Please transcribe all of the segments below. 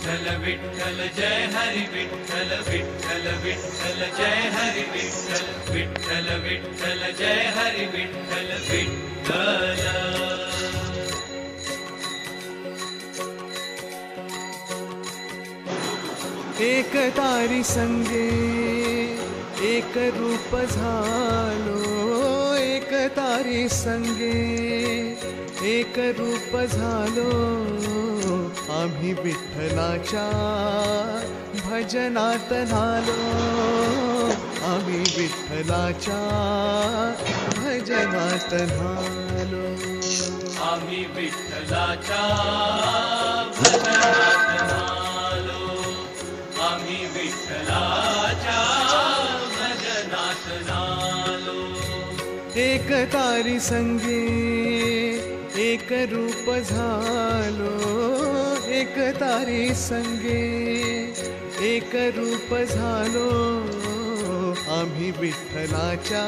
विठ्ठल विठ्ठल जय हरि विठ्ठल विठ्ठल विठ्ठल जय हरि विठ्ठल विठ्ठल विठ्ठल जय हरि विठ्ठल विठ्ठल। एक तारी संगे एक रूप झालो, एक तारी संगे एक रूप झालो, आम्ही विठ्ठलाच्या भजनात न्हालो, आम्ही विठ्ठलाच्या भजनात न्हालो, आम्ही विठ्ठलाच्या भजनात न्हालो, आम्ही विठ्ठलाच्या भजनात न्हालो। एक तारी संगे एक रूप झालो, एक तारी संगे एक रूप झालो, आम्ही विठ्ठलाच्या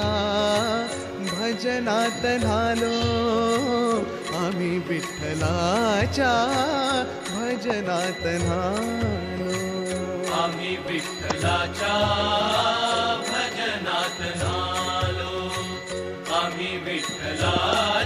भजनात न्हालो, आम्ही विठ्ठलाच्या भजनात न्हालो, आम्ही विठ्ठलाच्या भजनात न्हालो, आम्ही विठ्ठला